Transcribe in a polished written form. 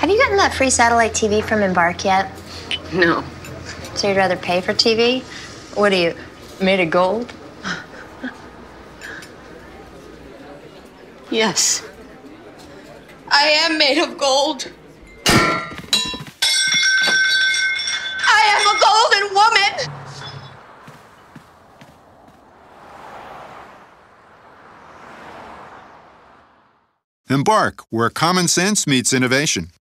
Have you gotten that free satellite TV from Embarq yet? No. So you'd rather pay for TV? What are you, made of gold? Yes. I am made of gold. I am a golden woman. Embarq, where common sense meets innovation.